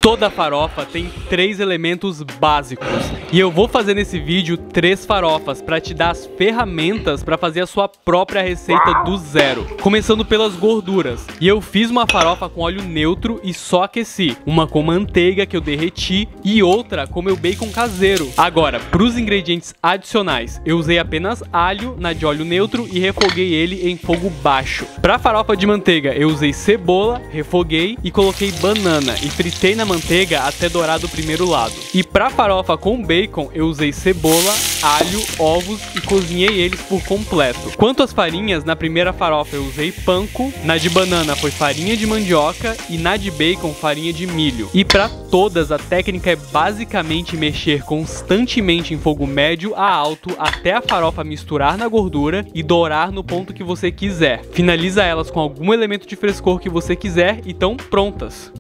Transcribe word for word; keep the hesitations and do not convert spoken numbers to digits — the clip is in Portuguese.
Toda farofa tem três elementos básicos e eu vou fazer nesse vídeo três farofas para te dar as ferramentas para fazer a sua própria receita do zero. Começando pelas gorduras. E eu fiz uma farofa com óleo neutro e só aqueci. Uma com manteiga que eu derreti e outra com meu bacon caseiro. Agora, para os ingredientes adicionais, eu usei apenas alho na de óleo neutro e refoguei ele em fogo baixo. Para a farofa de manteiga, eu usei cebola, refoguei e coloquei banana e fritei na manteiga até dourar do primeiro lado. E para farofa com bacon, eu usei cebola, alho, ovos e cozinhei eles por completo. Quanto às farinhas, na primeira farofa eu usei panko, na de banana foi farinha de mandioca e na de bacon farinha de milho. E para todas a técnica é basicamente mexer constantemente em fogo médio a alto até a farofa misturar na gordura e dourar no ponto que você quiser. Finaliza elas com algum elemento de frescor que você quiser e estão prontas.